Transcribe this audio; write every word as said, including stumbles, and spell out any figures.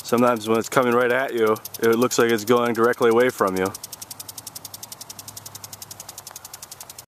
Sometimes when it's coming right at you, it looks like it's going directly away from you.